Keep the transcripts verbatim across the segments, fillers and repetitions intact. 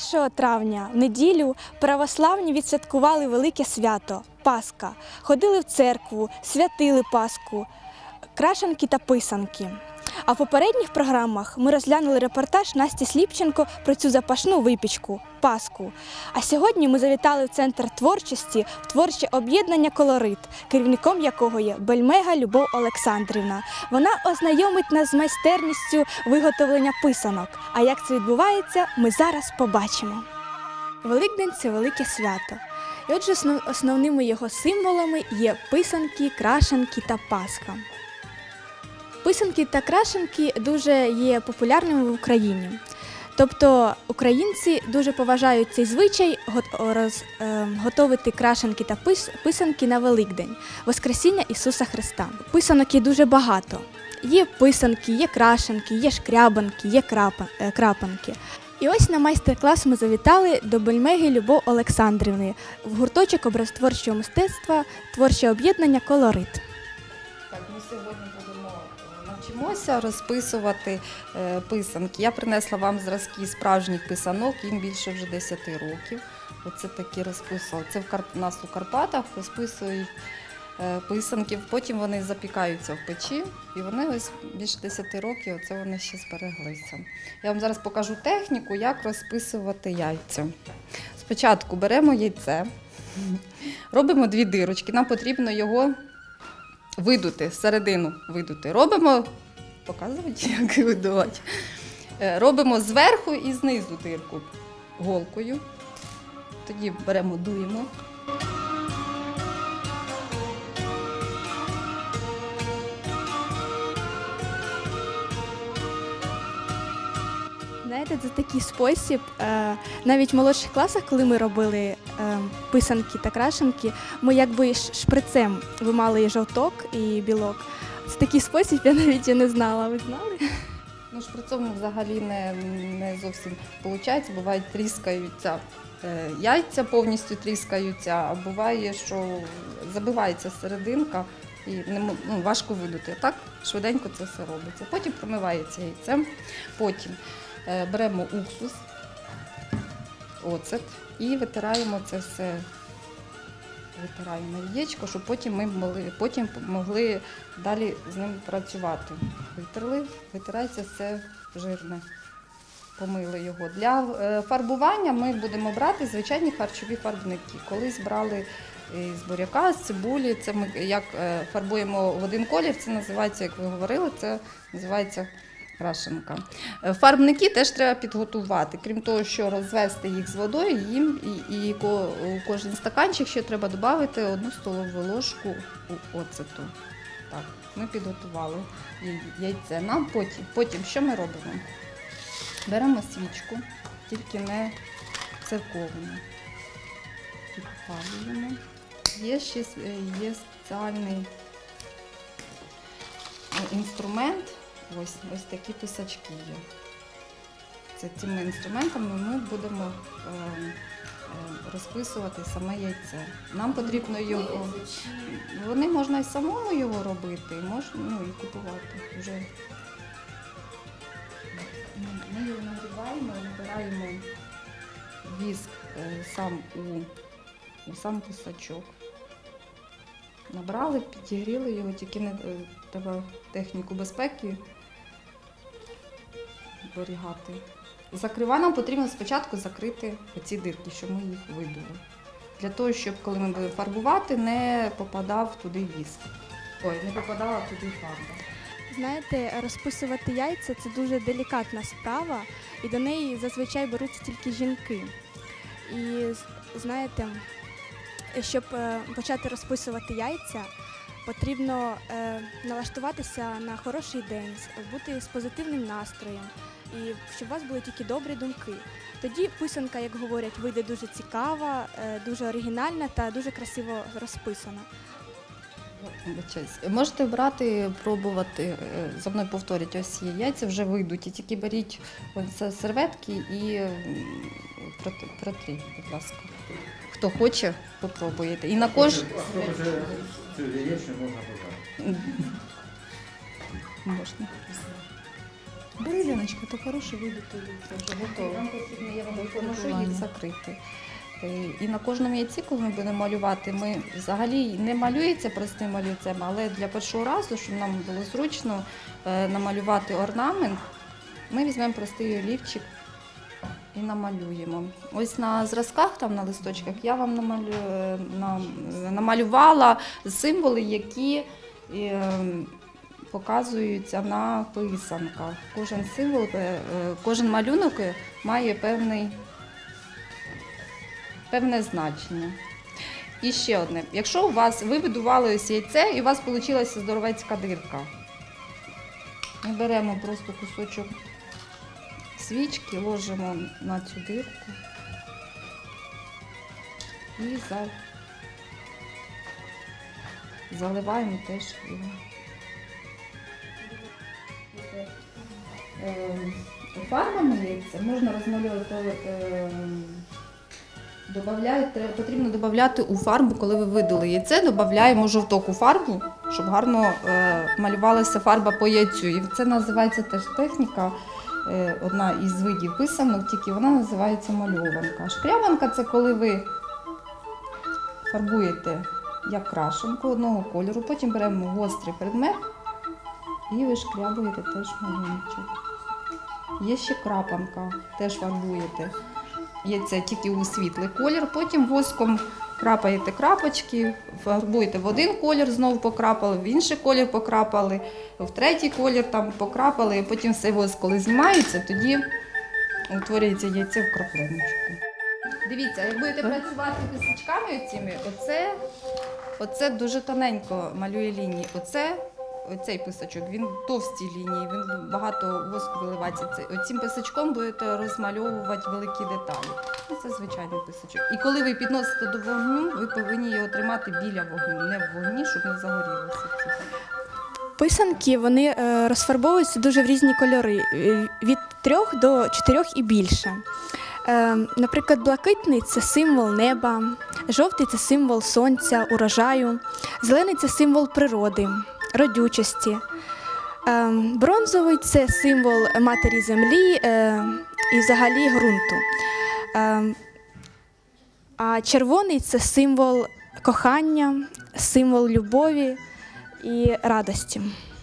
першого травня, в неділю, православні відсвяткували велике свято – Пасха. Ходили в церкву, святили Пасху, крашанки та писанки. А в попередніх програмах ми розглянули репортаж Насті Сліпченко про цю запашну випічку – Пасху. А сьогодні ми завітали в Центр творчості в творче об'єднання «Колорит», керівником якого є Бельмега Любов Олександрівна. Вона ознайомить нас з майстерністю виготовлення писанок. А як це відбувається, ми зараз побачимо. Великдень – це велике свято. І отже, основними його символами є писанки, крашанки та Пасха. Писанки та крашенки дуже є популярними в Україні. Тобто українці дуже поважають цей звичай роз, е, готувати крашенки та пис, писанки на Великдень, Воскресіння Ісуса Христа. Писанок є дуже багато. Є писанки, є крашенки, є шкрябанки, є крапан, е, крапанки. І ось на майстер-клас ми завітали до Бельмеги Любов Олександрівни в гурточок образотворчого мистецтва «Творче об'єднання «Колорит». Так, ми сьогодні будемо навчимося розписувати е, писанки. Я принесла вам зразки справжніх писанок, їм більше вже десять років. Оце такі розписували. Це в Карп... у нас у Карпатах розписують е, писанки, потім вони запікаються в печі, і вони ось більше десять років, оце вони ще збереглися. Я вам зараз покажу техніку, як розписувати яйця. Спочатку беремо яйце, робимо дві дирочки, нам потрібно його видути, середину видути. Робимо, показувати, як видувати. Робимо зверху і знизу дирку голкою. Тоді беремо, дуємо. Знаєте, це такий спосіб, навіть в молодших класах, коли ми робили писанки та крашенки, ми якби шприцем вимали і жовток, і білок. Це такий спосіб, я навіть і не знала. Ви знали? Ну, шприцом взагалі не, не зовсім виходить. Буває, тріскаються яйця, повністю тріскаються, а буває, що забивається серединка і не, ну, важко видути. Так швиденько це все робиться. Потім промивається яйцем, потім беремо уксус, оцет і витираємо це все, витираємо яєчко, щоб потім ми могли, потім могли далі з ним працювати. Витерли, витирається все жирне, помили його. Для фарбування ми будемо брати звичайні харчові фарбники. Колись брали з буряка, з цибулі, це ми як фарбуємо в один колір, це називається, як ви говорили, це називається крашенка. Фарбники теж треба підготувати. Крім того, що розвести їх з водою, їм і, і у кожен стаканчик ще треба додати одну столову ложку оцету. Так, ми підготували яйце. Нам потім, потім що ми робимо? Беремо свічку, тільки не церковну. Підпалюємо. Є ще є спеціальний інструмент. Ось, ось такі писачки є. Це цими інструментами ми будемо е, е, розписувати саме яйце. Нам потрібно його, вони можна і самому його робити, можна, ну, і купувати. Вже. Ми його нагріваємо, набираємо віск е, сам у, у сам писачок. Набрали, підігріли його, тільки не треба техніку безпеки зберігати. Закриваємо, нам потрібно спочатку закрити оці дирки, щоб ми їх видули. Для того, щоб коли ми будемо фарбувати, не попадав туди віск. Ой, не попадала туди фарба. Знаєте, розписувати яйця – це дуже делікатна справа, і до неї зазвичай беруться тільки жінки. І, знаєте, щоб почати розписувати яйця, потрібно е, налаштуватися на хороший день, бути з позитивним настроєм, і щоб у вас були тільки добрі думки. Тоді писанка, як говорять, вийде дуже цікава, е, дуже оригінальна та дуже красиво розписана. Можете брати, пробувати, за мною повторять, ось є яйця, вже вийдуть, і тільки беріть ось серветки і протріть, будь ласка. Хто хоче, попробуєте. І на кожен... Цю яєчню можна подати. Можна. Бери, Леночка, то хороше вийде, то це вже готово. Нам потрібно, я вам допоможу їх закрити. Е, І на кожному яйці, коли ми будемо малювати, ми взагалі не малюється простим олівцем, але для першого разу, щоб нам було зручно е, намалювати орнамент, ми візьмемо простий олівчик і намалюємо. Ось на зразках, там на листочках, я вам намалю... е, нам- намалювала символи, які е, показуються на писанках. Кожен символ, е, е, кожен малюнок має певний, певне значення. І ще одне. Якщо у вас ви видували ось яйце і у вас вийшла здоровецька дирка, ми беремо просто кусочок свічки, ложимо на цю дирку і за... заливаємо теж його. Фарбами яйця можна розмальовувати, е, добавляють, треба- потрібно додати у фарбу, коли ви видали яйце, додаємо жовтоку фарбу, щоб гарно е, малювалася фарба по яйцю. І це називається теж техніка, е, одна із видів писанок, тільки вона називається мальованка. Шкрябанка – це коли ви фарбуєте як крашенку одного кольору, потім беремо гострий предмет і вишкрябуєте теж малюночок. Є ще крапанка, теж фарбуєте яйце тільки у світлий колір, потім воском крапаєте крапочки, фарбуєте в один колір, знову покрапали, в інший колір покрапали, в третій колір там покрапали, і потім все воск, коли знімається, тоді утворюється яйце в краплиночку. Дивіться, як будете працювати пісочками оціми, оце, оце дуже тоненько малює лінії. Оце, оцей писачок, він в товстій лінії, він багато воску виливається. Це- Оцим писачком будете розмальовувати великі деталі. Ну, це звичайний писачок. І коли ви підносите до вогню, ви повинні його тримати біля вогню, не в вогні, щоб не загорілося. Писанки вони е, розфарбовуються дуже в різні кольори, е, від трьох до чотирьох і більше. Е, Наприклад, блакитний це символ неба, жовтий це символ сонця, урожаю, зелений це символ природи, родючості. Е, Бронзовий це символ матері землі е, і взагалі ґрунту. Е, А червоний це символ кохання, символ любові і радості.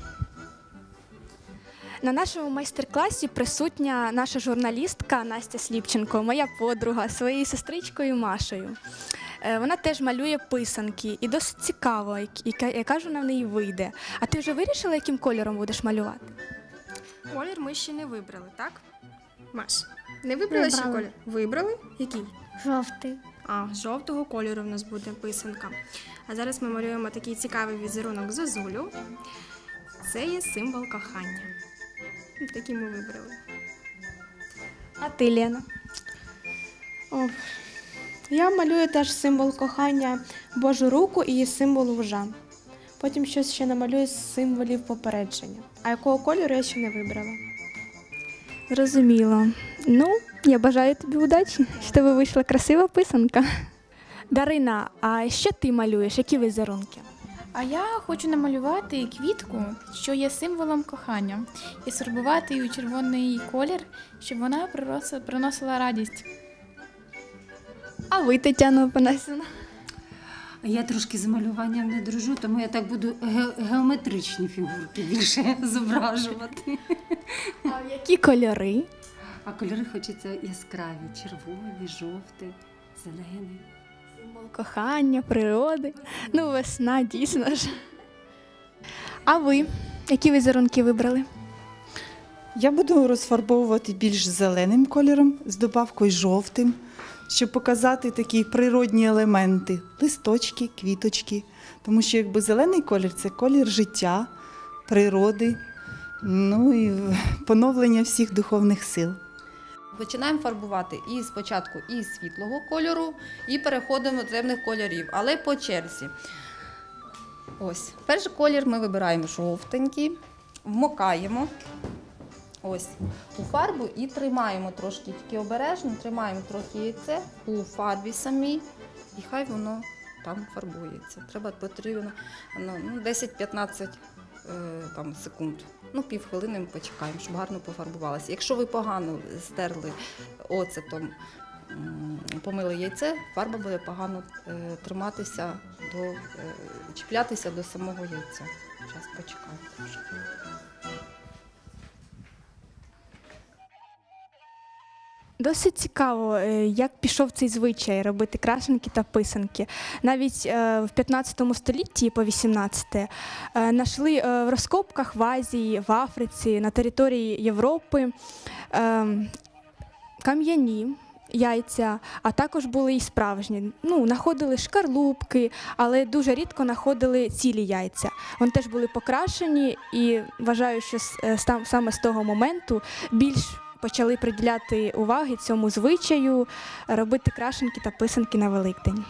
На нашому майстер-класі присутня наша журналістка Настя Сліпченко, моя подруга, зі своєю сестричкою Машею. Е, Вона теж малює писанки і досить цікаво, як- яка, яка ж вона в неї вийде. А ти вже вирішила, яким кольором будеш малювати? Колір ми ще не вибрали, так? Маш, не вибрали ще Вибрали. колір? Вибрали? Який? Жовтий. А, жовтого кольору в нас буде писанка. А зараз ми малюємо такий цікавий візерунок зозулю. Це є символ кохання. Такий ми вибрали. А ти, Лена? О, я малюю теж символ кохання, Божу руку і символ вужа. Потім щось ще намалюю з символів попередження. А якого кольору я ще не вибрала. Зрозуміло. Ну, я бажаю тобі удачі, що в тебе вийшла красива писанка. Дарина, а що ти малюєш? Які візерунки? А я хочу намалювати квітку, що є символом кохання, і сфарбувати її у червоний колір, щоб вона приносила, приносила радість. А ви, Тетяна Опанасівна? А я трошки з малюванням не дружу, тому я так буду ге- геометричні фігурки більше зображувати. А в які кольори? А кольори хочеться яскраві: червоний, жовтий, зелений. Символ кохання, природи. Ну, весна, дійсно ж. А ви? Які візерунки вибрали? Я буду розфарбовувати більш зеленим кольором з добавкою жовтим, щоб показати такі природні елементи: листочки, квіточки. Тому що якби зелений колір це колір життя, природи, ну і поновлення всіх духовних сил. Починаємо фарбувати і спочатку і світлого кольору, і переходимо до темних кольорів, але по черзі. Ось, перший колір ми вибираємо жовтенький, вмокаємо ось у фарбу і тримаємо трошки, тільки обережно, тримаємо трохи яйце у фарбі самій, і хай воно там фарбується. Треба потрібно ну, десять-п'ятнадцять е, там, секунд. Ну, півхвилини ми почекаємо, щоб гарно пофарбувалося. Якщо ви погано стерли оцетом, м, помили яйце, фарба буде погано е, триматися, до, е, чіплятися до самого яйця. Зараз почекаємо трошки. Досить цікаво, е, як пішов цей звичай робити крашенки та писанки. Навіть е, в п'ятнадцятому столітті по вісімнадцяте е, знайшли е, в розкопках в Азії, в Африці, на території Європи е, кам'яні яйця, а також були і справжні. Ну, знаходили шкарлупки, але дуже рідко знаходили цілі яйця. Вони теж були покрашені, і вважаю, що с- е, стам- саме з того моменту більш почали приділяти уваги цьому звичаю, робити крашенки та писанки на Великдень.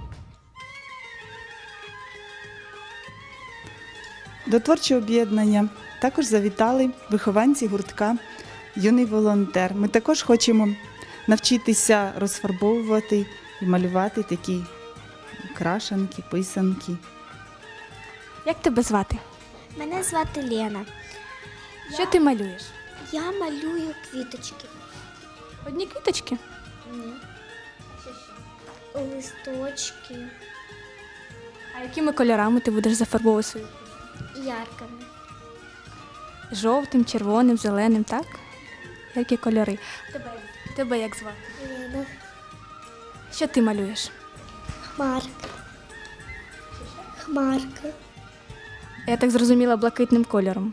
До творчого об'єднання також завітали вихованці гуртка «Юний волонтер». Ми також хочемо навчитися розфарбовувати і малювати такі крашенки, писанки. Як тебе звати? Мене звати Лена. Що ти малюєш? Я малюю квіточки. Одні квіточки? Ні. Листочки А якими кольорами ти будеш зафарбовувати свою? яркими. Жовтим, червоним, зеленим, так? Які кольори? Тебе, тебе як звати? Лена. Що ти малюєш? Хмарка. Хмарка. Я так зрозуміла, блакитним кольором.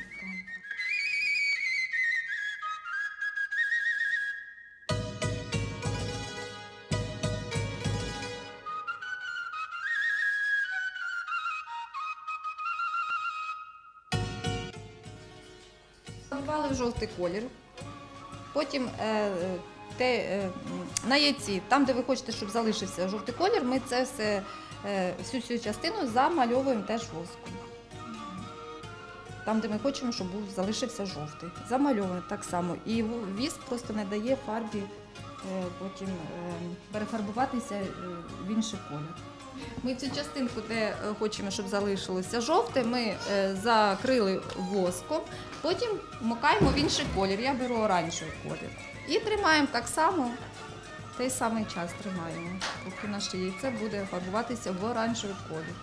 Фарбували в жовтий колір. Потім е, те, е, на яйці, там, де ви хочете, щоб залишився жовтий колір, ми це все, е, всю цю частину замальовуємо теж воском. Там, де ми хочемо, щоб був, залишився жовтий. Замальовуємо так само. І віск просто не дає фарбі е, потім е, перефарбуватися е, в інший колір. Ми цю частинку, де е, хочемо, щоб залишилося жовте, ми е, закрили воском, потім вмикаємо в інший колір. Я беру оранжевий колір. І тримаємо так само, той самий час тримаємо, поки наше яйце буде фарбуватися в оранжевий колір.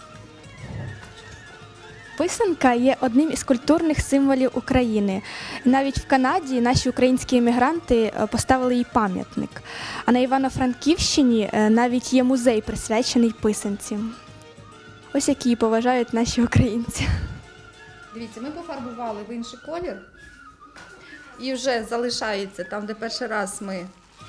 Писанка є одним із культурних символів України. Навіть в Канаді наші українські емігранти е, поставили їй пам'ятник. А на Івано-Франківщині е, навіть є музей, присвячений писанці. Ось які її поважають наші українці. Дивіться, ми пофарбували в інший колір. І вже залишається там, де перший раз ми,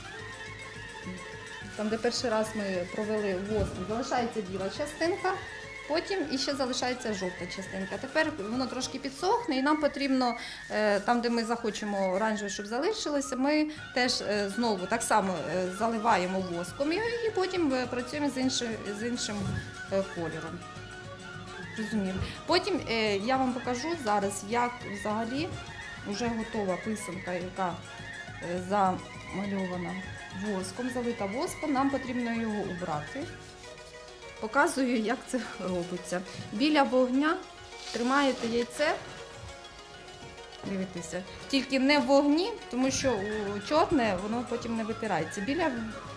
там, де перший раз ми провели воск, залишається біла частинка. Потім іще залишається жовта частинка. Тепер воно трошки підсохне, і нам потрібно, е, там, де ми захочемо оранжеве, щоб залишилося, ми теж е, знову так само е, заливаємо воском і, і потім е, працюємо з іншим, з іншим е, кольором. Розуміло. Потім е, я вам покажу зараз, як взагалі вже готова писанка, яка е, замальована воском, залита воском. Нам потрібно його убрати. Показую, як це робиться. Біля вогня тримаєте яйце, дивитеся, тільки не в вогні, тому що чорне, воно потім не витирається. Біля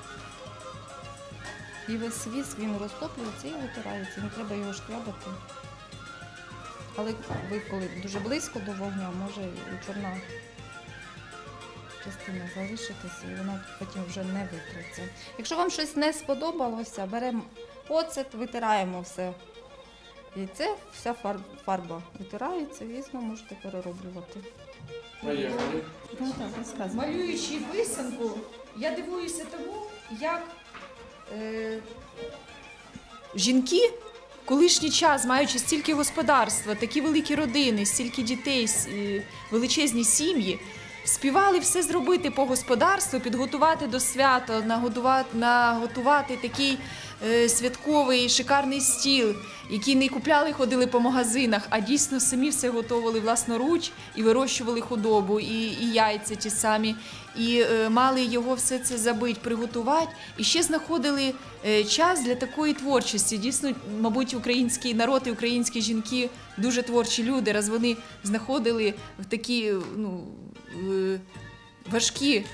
і весь віск, він розтоплюється і витирається, не треба його шкрябати. Але ви коли дуже близько до вогня, може і чорна частина залишитися, і вона потім вже не витреться. Якщо вам щось не сподобалося, беремо оцет, витираємо все яйце, вся фар- фарба витирається і знову можете перероблювати. Малюючи писанку, я дивуюся тому, як е, жінки в колишній час, маючи стільки господарства, такі великі родини, стільки дітей, с- е, величезні сім'ї, вспівали все зробити по господарству, підготувати до свята, наготувати, наготувати такий е, святковий шикарний стіл, який не купляли, ходили по магазинах, а дійсно самі все готували власноруч і вирощували худобу, і, і яйця ті самі, і е, мали його все це забити, приготувати, і ще знаходили е, час для такої творчості. Дійсно, мабуть, український народ і українські жінки дуже творчі люди, раз вони знаходили в такі, ну, е, важкі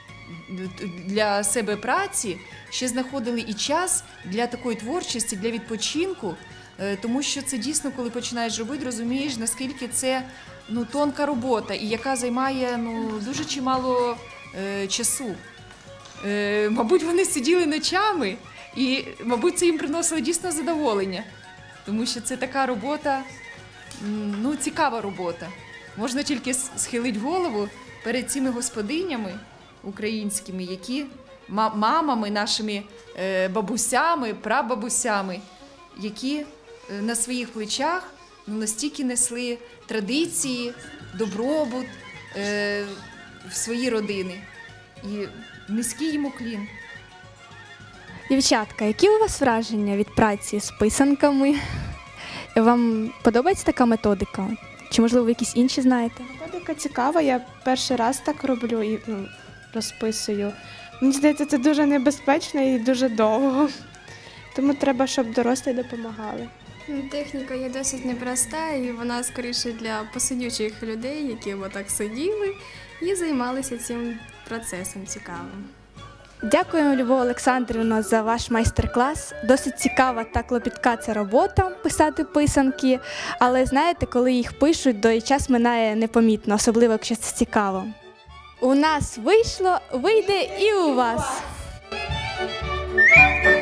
для себе праці, ще знаходили і час для такої творчості, для відпочинку, е, тому що це дійсно, коли починаєш робити, розумієш, наскільки це, ну, тонка робота, і яка займає, ну, дуже чимало е, часу. Е, мабуть, вони сиділи ночами, і, мабуть, це їм приносило дійсно задоволення, тому що це така робота, м, ну, цікава робота. Можна тільки схилити голову перед цими господинями українськими, які мамами, нашими е, бабусями, прабабусями, які е, на своїх плечах, ну, настільки несли традиції, добробут е, в свої родини. І низький їм уклін. Дівчатка, які у вас враження від праці з писанками? Вам подобається така методика? Чи, можливо, ви якісь інші знаєте? Методика цікава, я перший раз так роблю і, ну, розписую. Мені здається, це дуже небезпечно і дуже довго. Тому треба, щоб дорослі допомагали. Техніка є досить непроста, і вона скоріше для посидючих людей, які отак сиділи і займалися цим процесом цікавим. Дякуємо, Любов Олександрівна, за ваш майстер-клас. Досить цікава та клопітка ця робота – писати писанки. Але, знаєте, коли їх пишуть, то і час минає непомітно, особливо, якщо це цікаво. У нас вийшло, вийде і у вас.